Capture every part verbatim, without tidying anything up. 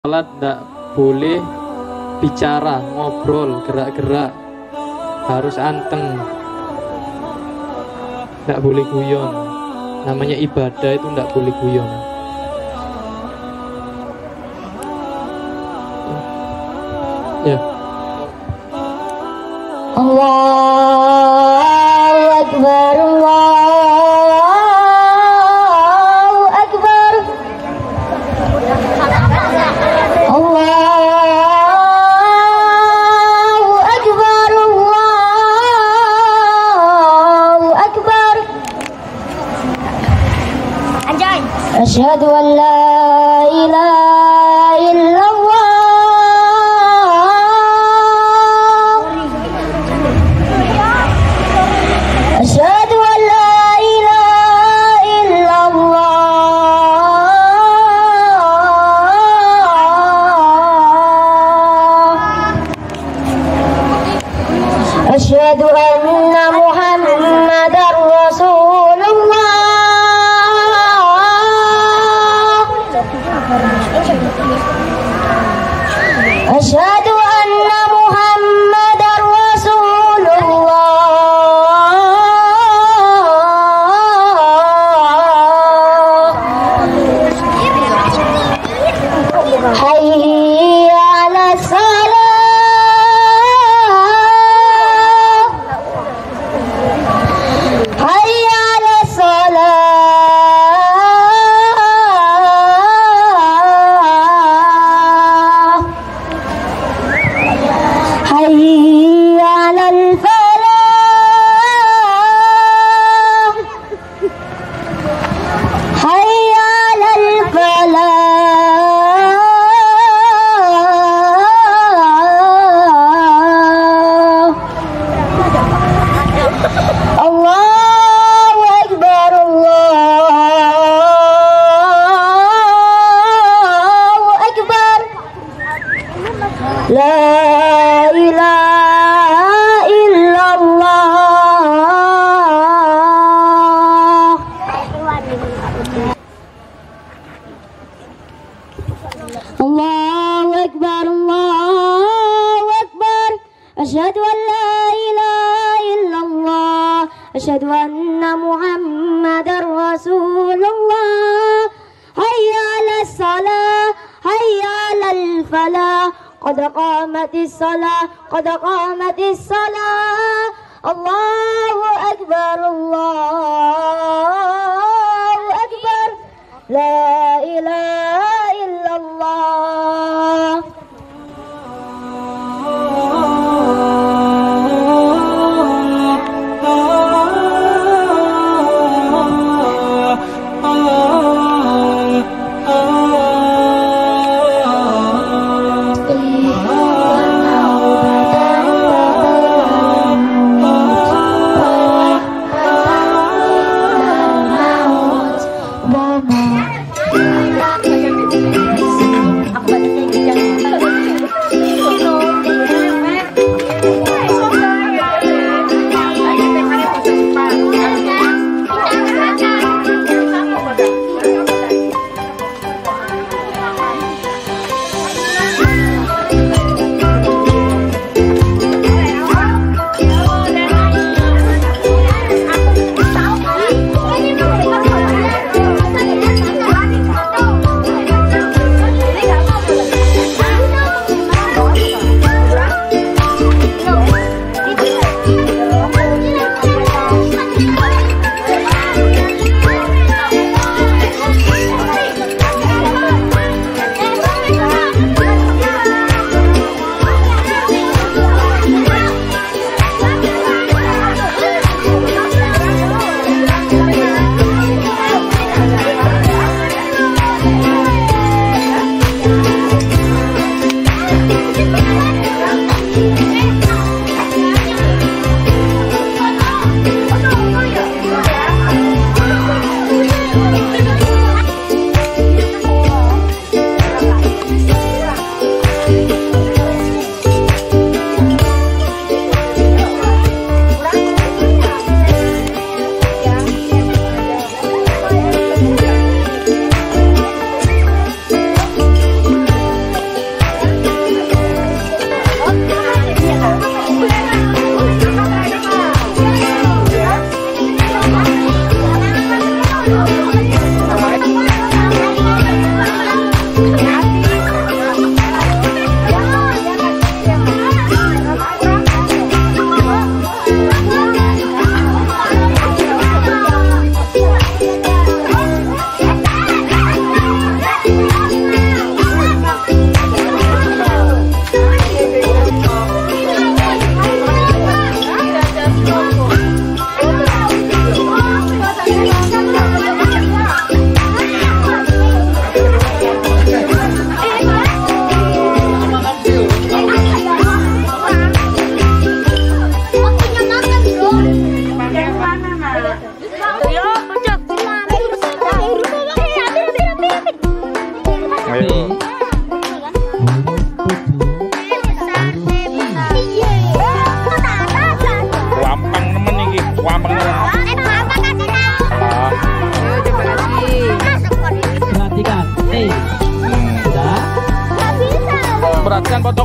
Sholat tidak boleh bicara, ngobrol, gerak-gerak, harus anteng, tidak boleh guyon. Namanya ibadah itu tidak boleh guyon. Ya. Allahu Akbar, Allahu Akbar, Allahu Akbar, Allahu Akbar. Anjay. Asyhadu an la ilaha illallah. Asyhadu an la ilaha illallah. Asyhadu anna Muhammadar Rasulullah. Asyhadu anna Muhammadar Rasulullah. Hayya 'alas salah, hayya 'alas salah, hayya 'alal falah, hayya 'alal falah. Allahu Akbar, Allahu Akbar. La ilaha illallah. Allahu Akbar, Allahu Akbar. Asyhadu an la ilaha illallah. Asyhadu anna Muhammadar Rasulullah. Hayya 'alas salah, hayya 'alal falah. Qad qamatis salah, qad qamatis salah. Allahu Akbar, Allahu Akbar. La ilaha illallah. Aku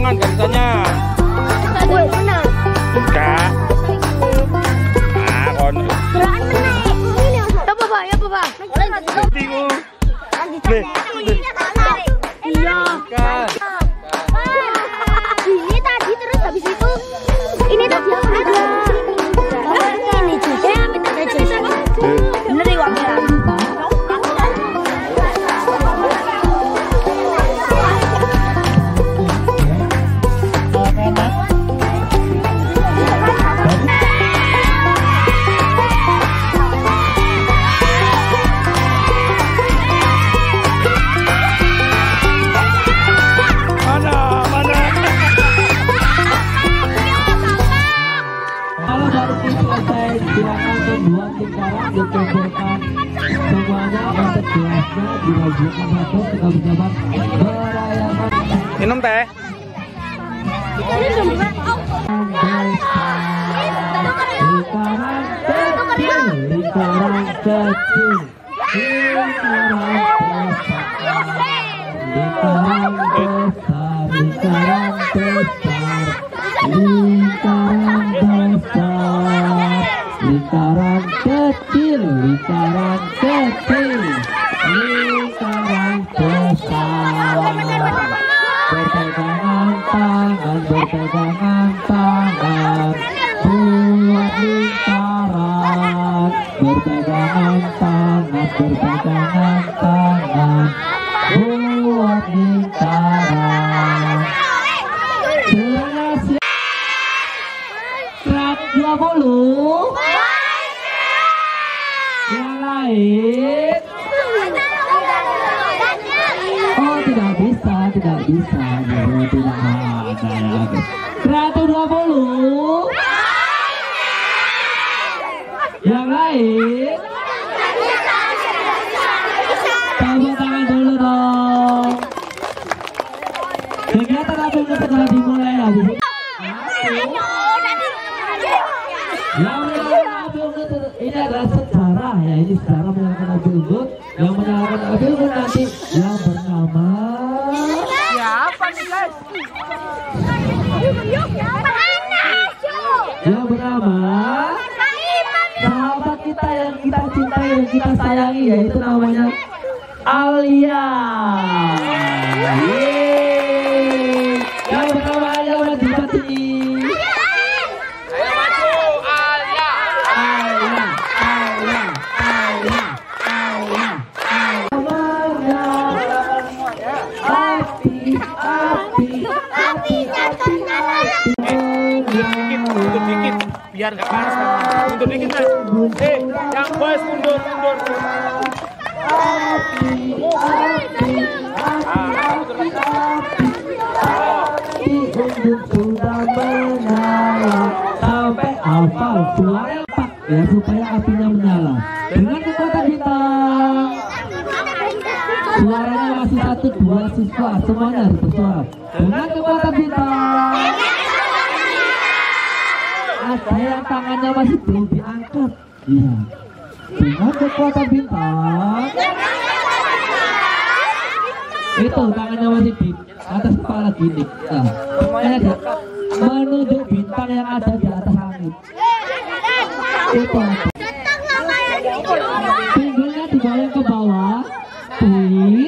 potongan garisannya. Enggak. Ah, kon. Gerakan menaik. Ini apa Pak? Ya apa Pak? Bingung. Nih. Iya. Kan. Ini tadi terus habis itu ini tadi apa? Ini jus. Ya, minta jus. Bener ya, Wak. Silakan membuat lingkaran dikumpulkan semuanya untuk gelasnya dimajukan satu kita berjabat merayakan Minum teh. lingkaran kecil, lingkaran kecil, lingkaran besar, lingkaran besar, lingkaran besar, lingkaran besar, lingkaran kecil, lingkaran kecil, lingkaran besar. Berpegangan tangan, berpegangan tangan, buat lingkaran. Berpegangan tangan, berpegangan tangan, buat lingkaran. Berhasil. seratus dua puluh. Yang lain. Oh, tidak bisa, tidak bisa. Jadi tidak ada. seratus dua puluh. Yang lain. Tepuk tangan dulu dong. Kegiatan apa yang segera dimulai lagi? Yang menyalakan api unggun ini adalah sejarah ya, ini sejarah menyalakan api unggun. Yang menyalakan api unggun nanti yang bernama Siapa nih guys? yang bernama sahabat kita yang kita cintai, yang kita sayangi, yaitu namanya Alia. Yeay. Yang bernama Alia udah dibuat ini. Ayo maju, Alia. Alia, Alia, Alia, Alia, Alia. Api, api, api, api, api. Dikit, mundur dikit, biar nggak panas kan. Mundur dikit mas. Eh, yang boys mundur, mundur. Api, api, api, api, unggun sudah menyala sampai hafal suara Pak ya supaya apinya menyala dengan kekuatan bintang. Suaranya masih satu dua siswa semuanya harus bersuara dengan kekuatan bintang. Ada yang tangannya masih belum diangkat, iya. Dengan kekuatan bintang itu tangannya masih di atas kepala gini. Nah, semuanya ada menunjuk bintang yang ada di atas langit. Itu pinggulnya digoyang ke bawah. Tweet,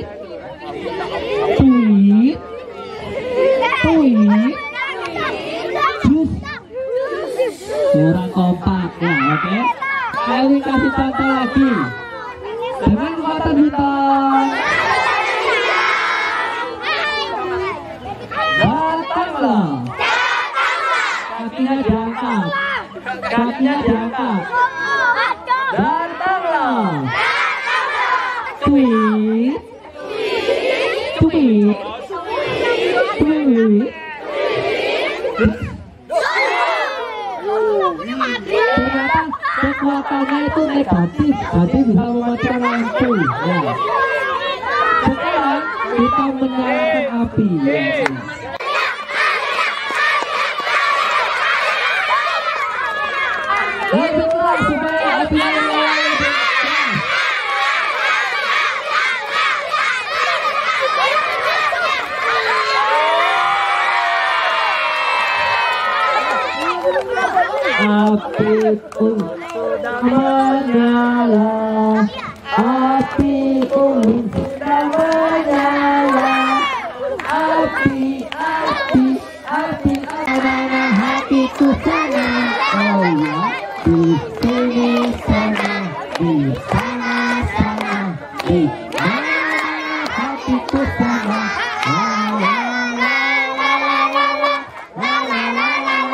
tweet, tweet. Jus. Kurang kompak ya, oke? Kali kasih contoh lagi dengan kekuatan bintang. Datanglah, kakinya diangkat, kakinya diangkat. Datanglah, tweet, tweet, tweet. Ternyata kekuatannya itu negatif, jadi bisa mematikan lampu. Ya. Sekarang kita menyalakan api. Ya. Lebih keras supaya apinya menyala. apiku sudah menyala, api ungin sudah menyala, api, api, api, mana hatiku sana, oh ya, di sini sana, di sana sana, di mana hatiku sana, la la la la la la la la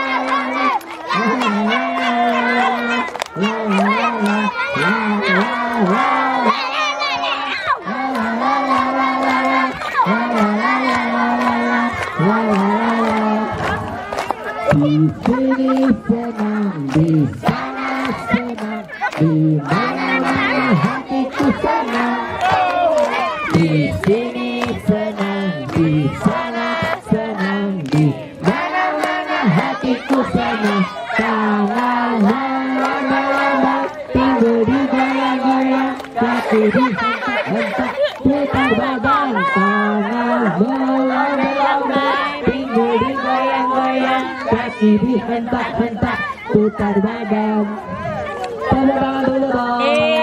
di sini senang, di sana senang, di mana hatiku senang. Di sini senang, di sana senang, di mana-mana hatiku senang. Tangan lama-lama, tinggal digoyang-goyang, kaki dihentak-hentak, putar badan. Tangan lama-lama, tinggal digoyang-goyang, kaki dihentak-hentak, putar badan. Tepuk tangan dulu dong.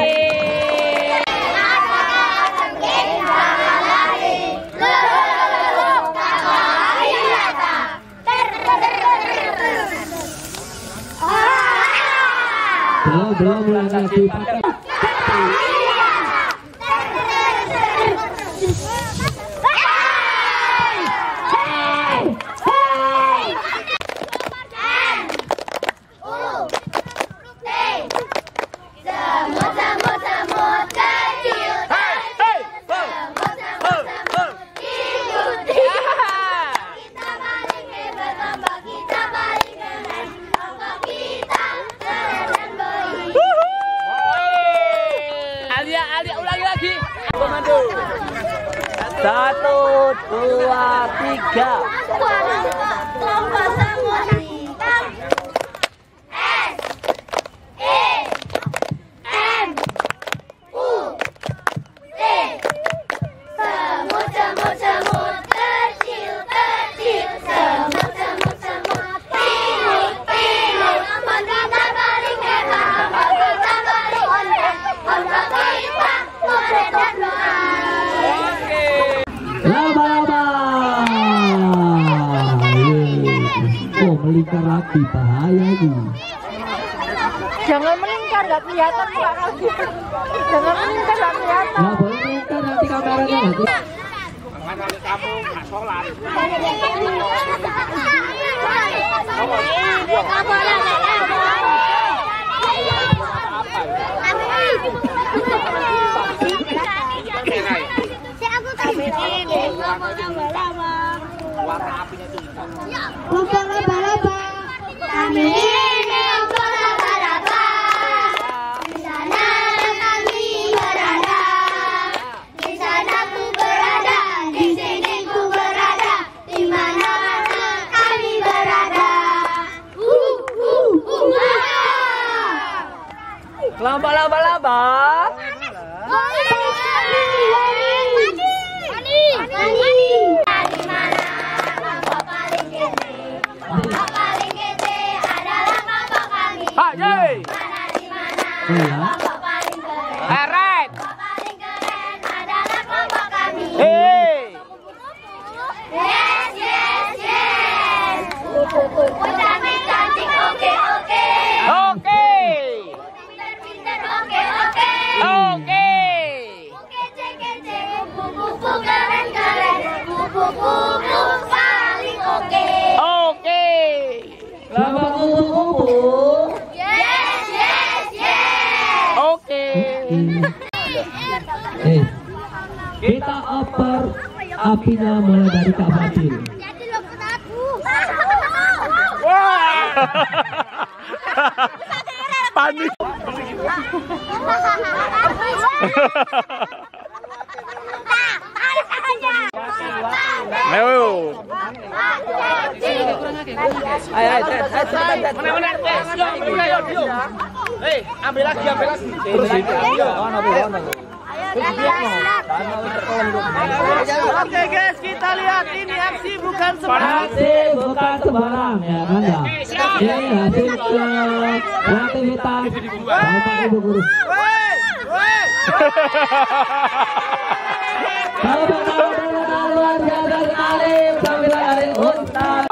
Belum, belum lagi pakai. Satu, dua, tiga. Lomba semut hitam. S E M U T. Semut, semut, semut kecil, kecil. Semut, semut, semut pilut, pilut. Ombak kita paling hebat, ombak kita paling ondek, ombak kita boleh dan doa. Laba-laba. Oh, melingkar lagi, bahaya ini. Jangan melingkar, nggak kelihatan Pak Ragu. Jangan melingkar, nggak kelihatan. Nggak boleh melingkar, nanti kameranya nanti. Kamu nggak sholat. Lomba laba-laba. Kami ini lomba laba-laba. Di sana kami berada. Di sana ku berada. Di sini ku berada. Di mana kami berada. Uh, uh, uh. Lomba laba-laba. Kelompok paling keren adalah kelompok kami. Hei. Yes, yes, yes. Ucapan cantik, oke, oke. Oke. Pintar-pintar, oke, oke. Oke. Kece-kece, kupu-kupu keren-keren. Kupu-kupu paling oke. Oke. Lomba kupu-kupu. Eh, kita oper apinya mulai dari Kak Fadil. Panik. Ayo. Ayo, ayo, Mana-mana, eh, ambil lagi, ambil lagi. Oke guys, kita lihat ini aksi bukan bukan sembarang. Hasil bukan sembarang ya kan ya. Ini hasil kreativitas Bapak Ibu guru. Kalau benar-benar luar biasa sekali penampilan dari Ustaz.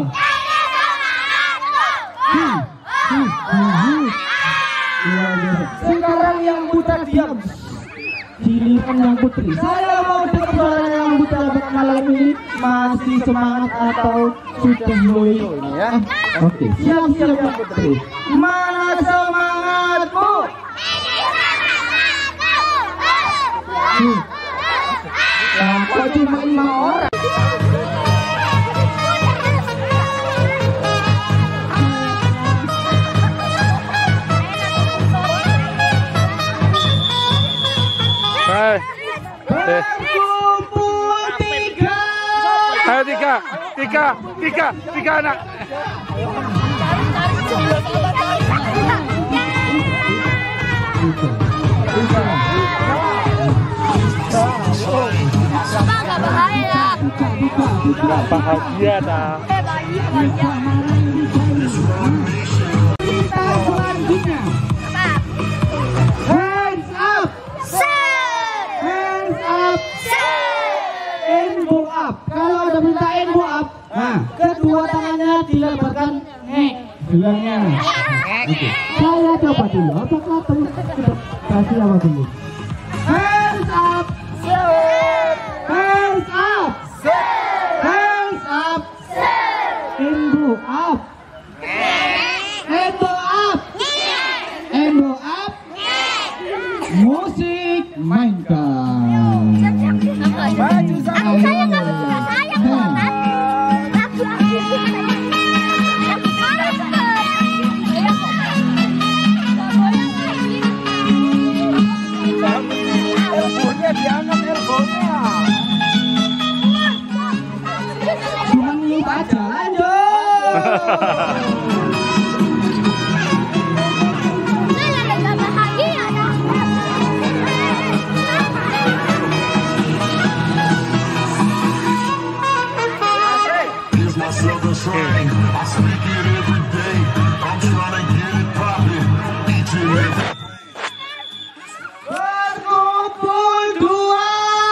Sekarang yang buta diam. Giliran yang putri. Saya mau dengar suara yang buta malam ini masih semangat atau sudah loyo ini ya. Oke, siap-siap yang putri. Mana semangatmu? Hmm. Kok cuma lima orang? Hai. Eh. Ayo tiga, tiga, tiga, tiga anak. Bahagia dah. Kita selanjutnya. Hands up. Hands up. Elbow up. Kalau ada minta elbow up, nah kedua tangannya dilebarkan. Bilangnya. Oke. Saya coba dulu. Apakah teman kasih apa dulu? Hands up. Hands up. Hands up. Elbow up. Elbow up. Elbow up. Musik mainkan. Baju Aku saya nggak bisa sayang loh, Mas. Lagu aku Elbow-nya diangkat elbow-nya. cuma niup aja, lanjut. Berkumpul dua.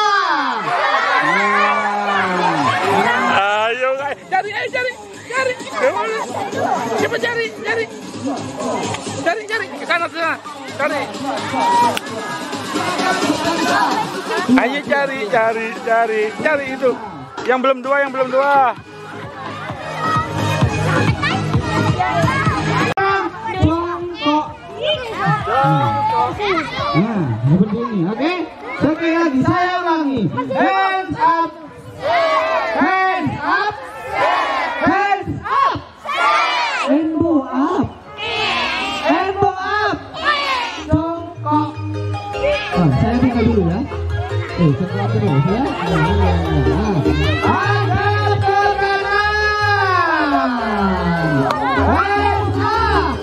Ayo guys, cari, ayo cari, cari. Cepat cari, cari. Cari, cari ke sana sana. Cari. Ayo cari, cari, cari, cari itu. Yang belum dua, yang belum dua. Jongkok. Nah, seperti ini, oke? Sekali lagi, saya ulangi. Hands up. Hands up. Hands up. Elbow up. Elbow up. Jongkok. Oh, saya buka dulu ya. Eh, setelah terus ya. Angkat ke kanan. Hands up.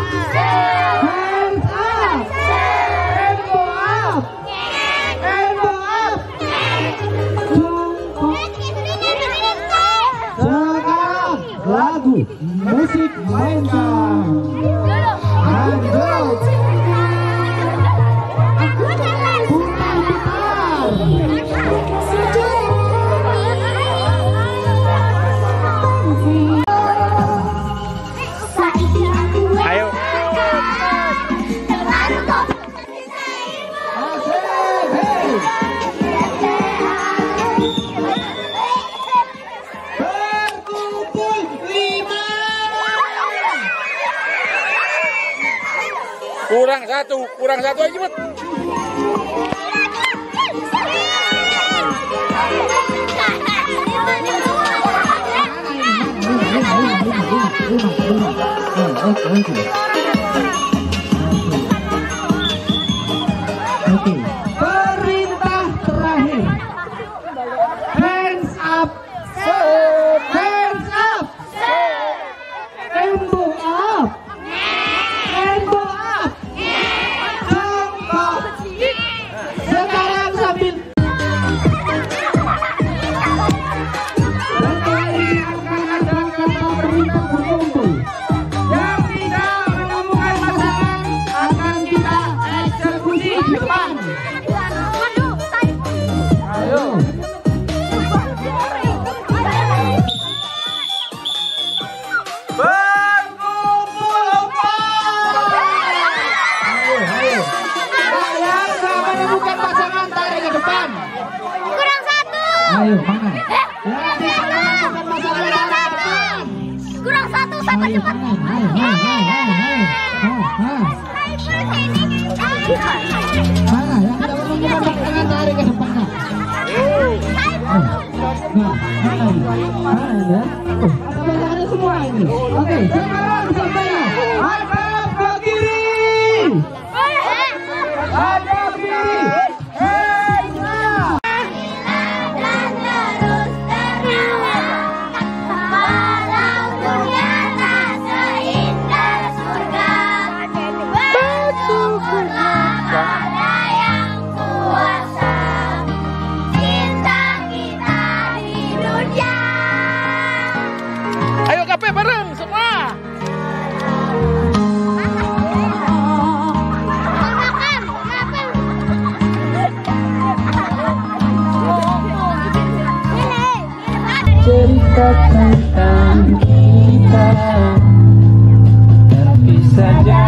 Hands up. Elbow up. Elbow up. Jongkok. Sekarang lagu musik mainkan. Lanjut. Ayo. Berkumpul lima. Kurang satu, kurang satu aja cepet. Oke, perintah terakhir. Hands up. Hands up. Elbow up. Elbow up. Jongkok. Sekarang sambil. Sekali ayo kanan, ayo, ayo, ayo, ayo, ayo, mana yang tidak mau menggunakan tangan tarik ke depannya. Nah, mana ini? Mana ini ya? Oh, ada tangannya semua ini. Oke, sekarang sampai hadap ke kiri. Hadap kiri. Ayo K P bareng semua. Cerita tentang kita terpisah jauh.